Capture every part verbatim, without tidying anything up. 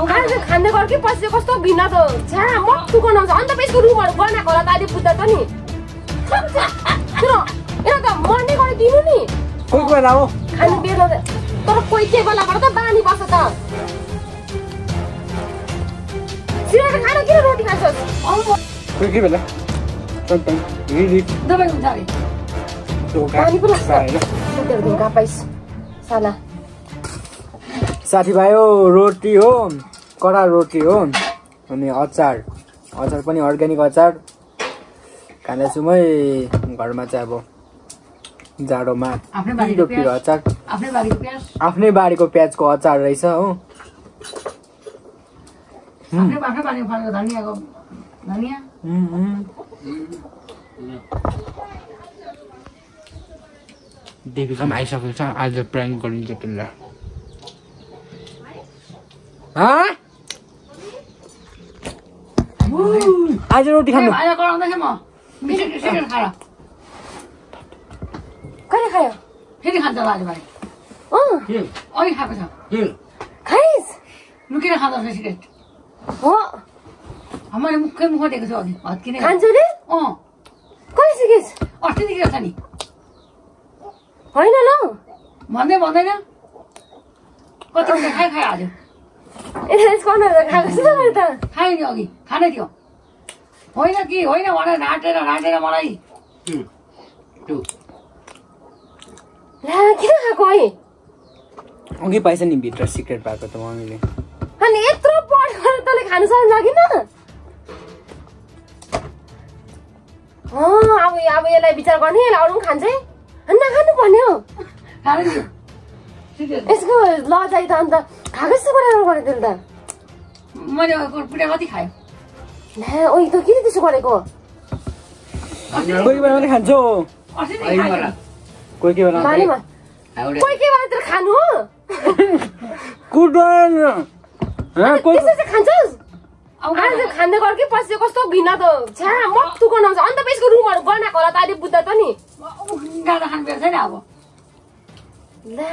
आज खाँदै गर कि पछि कस्तो भिन्न त छ्या मट्टु गनाउँछ अन्त बेसको रुमहरु बनाएको होला त अहिले बुझ्दा त नि तर त मर्ने गरी दिनु नि कोही कोही बेला हो खानु बेला तर कोही के बेलाबाट त बानी बस्छ त सिराले खाना किन रोटी खान्छस् कोही कोही बेला सबै रिली दबाई हुन्छ अरे बानी पो लाग्छ सुतेर ढुङ्गा पाइस साला साथीभाइ हो रोटी हो कडा रोटी हो अनि अचार अचार पनि अर्ग्यानिक अचार खाँदैछु मै घरमा चाहिँ अब जाडोमा पिरो पिरो अचार आफ्नै बारीको प्याजको अचार रहेछ हो देखिसम्म आइसकेको छ आज प्राङ्क गरिन्छ त्यसलाई आज रोटी खानु कहिले खायो फेरि खान्छ होला आज भाइ अघि खाएको छ खाइस लुकेर खाँदो रहेछ सिगरेट हो मैले मुखै मुख दिएको छु अघि हत्किने खान्छु नि अँ कहिले सिकेस अस्तिदेखि रहेछ नि होइन ल भन्दै भन्दैन कति खाइ खायो आज यसको अनुहार खाएको छु त खायो नि अघि खानै थियो होइन कि होइन भनेर ढाँटेर ढाँटेर मलाई ला किन खाएको है अघि पाइछ नि भित्र सिक्रेट भएको त मम्मीले अनि यत्रो पढ गरेर तँले खानु सक्नु लागिन अब अब यसलाई विचार गर्ने यसलाई अरू पनि खान्छ है नखानु पर्ने हो यसको लजाइ त अन्त खाएको जस्तो गरेर गरेँ त्यसले त मैले पुरा कति खायो ला ओइ त किन त्यसो गरेको कोही बेला पनि खान्छु कोही के बेला बानीमा कोही के बेला तर खानु हो कुटन त्यसो चाहिँ खान्छस् आज खाँदै गर कि पछि कस्तो भिन्न त छ्या मट्टु गनाउँछ अन्त बेसको रुमहरु बनाएको होला त अहिले बुझ्दा त नि गाडा खानु बेर छैन अब ला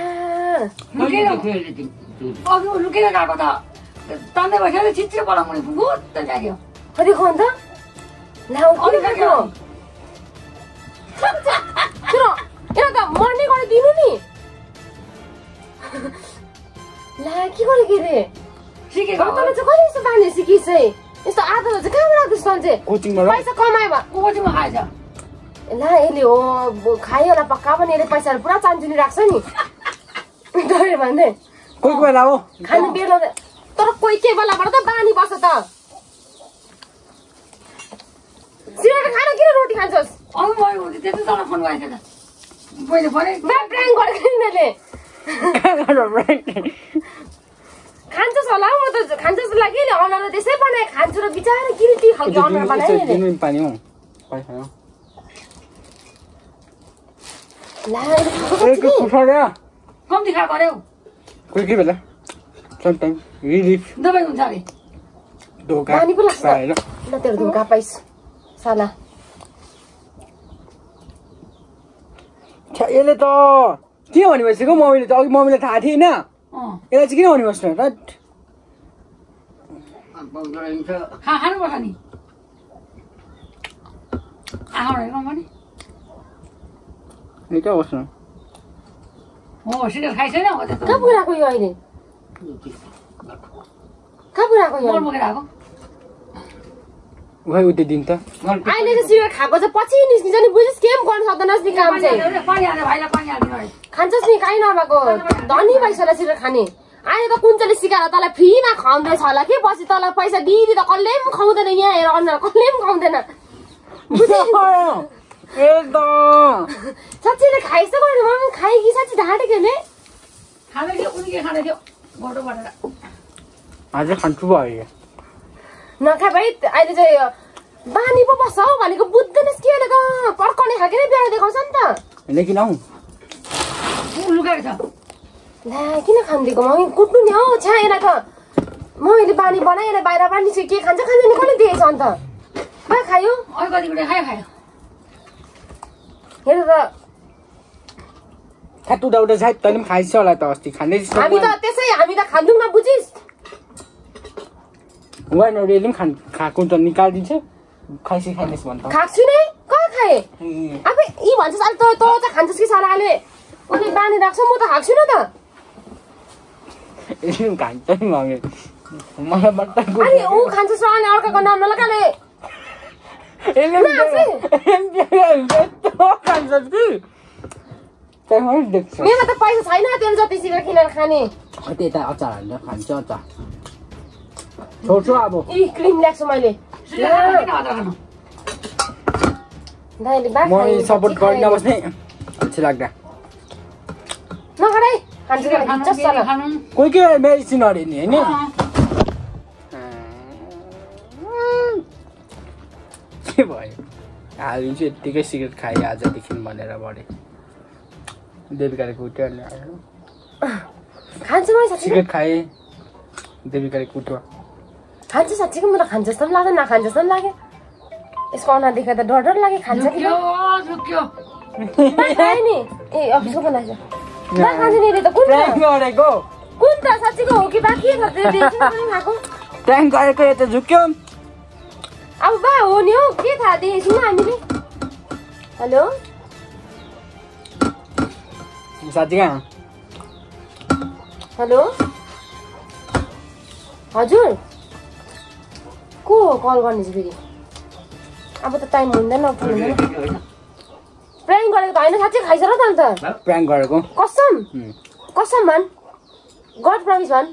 अघि लुकेर गएको त तन्दै बसेर चिच्रे पलाउने भुत जाग्यो कति खाऊ त ला किन खाएको तर एउटा त मर्ने गरी दिनु नि ला के गरे के रे सिकेको तँले चाहिँ कहिले यस्तो बानी सिकिस् है यस्तो आदत चाहिँ कहाँबाट राख्दैछ तँ चाहिँ पैसा कमायो भा कोचिङमा खाएछ ला यसले हो खायो होला पक्का पनि यसले पैसाहरू पुरा चान्चुनी राख्छ नि डरे भन्दै कोही कोही बेला हो खानु बेला तर कोही के बेलाबाट त बानी बस्छ त सिरेर खाना किन रोटी खान्छस् अघि मैले त्यति तल फोन गरेको थिएँ त मैले भने प्र्याङ्क गरेको यिनीहरूले खान्छस् होला म त खान्छस् लागि अनुहार त्यसै बनाए खान्छु र बिचारा किरिटी खालको अनुहार बनाए पानी हो कम्ती खा गर्यो कोही के बेला समटाइम रिलिफ दबाई हुन्छ अरे बानी पो लाग्छ ल तेरो धोका पाइस साला यसले त के भन्नु बसेको मम्मीले त अघि मम्मीले थाहा थिएन यसलाई चाहिँ किन भन्नु बस्नु रट खानुपर्छ नि आँखाबाट पनि नि कहाँ बस्नु हो सिगरेट खाइसैन हो त्यस्तो कहाँ पुऱ्याएको यो अहिले कहाँ पुऱ्याएको यो मोर बोकेर आएको उहाँ उतै दिन त अहिले चाहिँ सिगरेट खाएको चाहिँ पछि निस्किन्छ नि बुझिस् केही पनि गर्न सक्दैनस् नि काम चाहिँ पानी हाल्यो भाइलाई पानी हालिदिनु अरे खान्छस् नि काहीँ नभएको धनी भइस होला सिगरेट खाने अहिले त कुञ्चले सिकाएर तँलाई फ्रीमा खुवाउँदैछ होला कि पछि तँलाई पैसा दिदी त कसले पनि खुवाउँदैन यहाँ हेर अनुहार कसले पनि खुवाउँदैन साँच्चीले खाइस त गरेर म पनि खाएँ कि साँच्ची ढाँटेको नि खाँदै थियो उनी के खाँदै थियो गोटो बटेर अझै खान्छु भयो नखा भाइ अहिले चाहिँ बानी पो बस्छ हौ भनेको बुझ्दैनस् के अहिले त पर्काउने खालको नै बिहान देखाउँछ नि त लेकिन आऊ लुकाएको छ ला किन खानिदिएको मम्मी कुट्नु नि हौ छ्या यसलाई त मम्मीले बानी बनाए यसलाई बाहिर बानिसक्यो के खान्छ खान्छ नि कसले दिएछ अन्त खै खायो अघि कति कुरा खायो खायो हेर त खातु दाउडा सायद तैँले पनि खाइस होला त अस्ति खाँदै हामी त त्यसै हामी त खाँदैनौँ न बुझिस् वाइन अरूले पनि खान खाएको त निकालिदिन्छ खाइसी खाइनेस् भन्छ खाएको छु नै कहाँ खाएँ अब यी भन्छस् अहिले त तँ चाहिँ खान्छस् कि सालाले उसले बानी राख्छ म त खाएको छु न त यसले खान्छ नि मम्मी मलाई बट्टा अनि ऊ खान्छस् र अनि अर्काको नाम नलगाले खान्छस् कि त्यहाँ देख्छ मेरोमा त पैसा छैन तेरो जति सिगरेट किनेर खाने त्यता अचार हालेर खान्छ अचार छोड्छु अब यी क्रिम ल्याएको छु मैले दाइले बाख म सपोर्ट गर्न नबस्ने अल्छी लाग्दा नखराइ खान्छ कि खान्छ साला कोही के मेडिसिन अरे नि हैन के भयो हालिन्छ यत्तिकै सिगरेट खाएँ आजदेखि भनेर बढे देविकाले कुट्यो खान्छ म साँच्चै सिगरेट खाएँ देविकाले कुट्यो खान्छ साँच्चै म त खान्छ जस्तो पनि लाग्यो नखान्छ जस्तो पनि लाग्यो यसको अनुहार देखेर त डर डर लाग्यो खान्छ कि खायो नि ए अफिसको बनाएको छ खान्छ नि त कुन गरेको कुन त साँच्चीको हो कि बाँकी छ खाएको ट्याङ्क गरेको यता झुक्यो अब बा हो नि हौ के थाहा देखेको छौँ हामीले हेलो साथी कहाँ हेलो हजुर को हो कल गर्ने चाहिँ फेरि अब त टाइम हुँदैन हुँदैन प्र्याङ्क गरेको त होइन साँच्चै खाइस र त अन्त प्र्याङ्क गरेको कसम कसम भन् गड प्रमिस भन्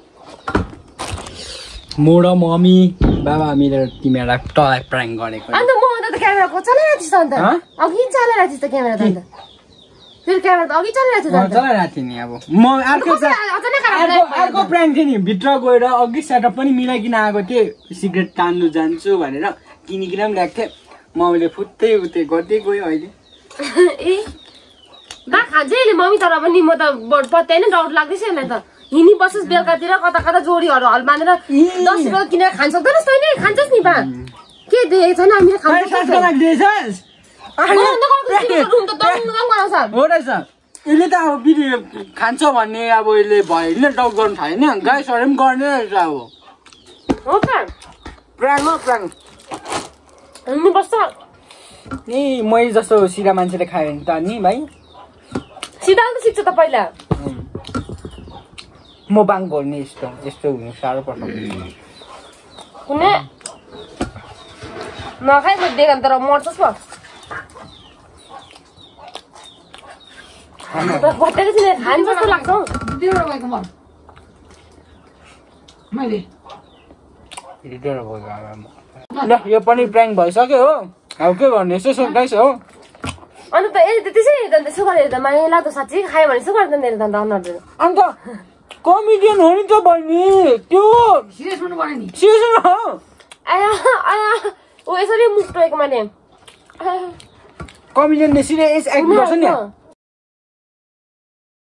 म र मम्मी बाबा मिलेर तिमीहरूलाई तँलाई प्र्याङ्क गरेको अन्त म अन्त त क्यामेरा चलाइरहेको थिएँ अन्त अघि चलाइरहेको थिएँ त क्यामेरा त अन्त फेरि क्यामेरा त अघि चलाइरहेको थियो चलाइरहेको थिएँ नि अब म अर्को अर्को प्र्याङ्क थियो नि भित्र गएर अघि सेटअप पनि मिलाइकन आएको थिएँ सिगरेट तान्नु जान्छु भनेर किनिकन पनि ल्याएको थिएँ मम्मीले फुत्तै उतै गर्दै गयो अहिले ए बा खान्छ अहिले मम्मी तर पनि म त पत्याइ नै डाउट लाग्दैछ यसलाई त हिँडी बस्छस् बेलुकातिर कता कता जोडीहरू हल बाँधेर दस रुपियाँ किनेर खान सक्दैनस् तैँले खान्छस् नि बा के देखेको छैन हामीले खान्छ हो रहेछ यसले त अब बिरी खान्छ भन्ने अब यसले भयो होइन डाउट गर्नु थाल्यो नि गाइसहरू पनि गर्ने रहेछ अब हो त प्र्याङ्क हो प्र्याङ्क हिँड्नु बस्छ नि मैले जस्तो सिधा मान्छेले खायो भने त नि भाइ सिधा त सिक्छ त पहिला म बाङ बोल्ने यस्तो यस्तो हुनु साह्रो पर्छ कुनै नखाइ देख तर मर्छस् पो भत्ताको चाहिँ खानु जस्तो लाग्छ हौ ल यो पनि प्र्याङ्क भइसक्यो हो अब के गर्ने यसो सोध्दैछ हो अन्त त ए त्यसै हेर्दा अन्त यसो गरेर त माया लाग्दो साँच्चै खायो भने यसो गर्दा नि त अन्त अनुहार अन्त कमेडियन हो नि त बहिनी त्यो सिरियस हुनु पर्यो नि सिरियस हो आया आया ऊ यसरी मुख टोकेको मैले कमेडियनले सिरियस एक्ट गर्छ नि